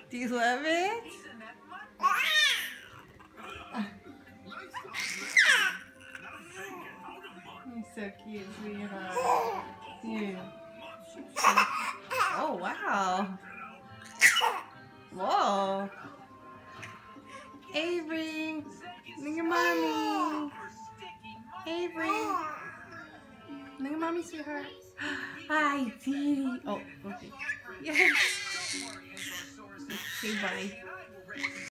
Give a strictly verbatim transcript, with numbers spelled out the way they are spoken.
Do you love it? He's so cute, sweetheart. Yeah. Oh, wow. Whoa. Avery. Look at mommy. Avery. Look at mommy, sweetheart. Hi, Dee. Oh, okay. Yes. Say bye.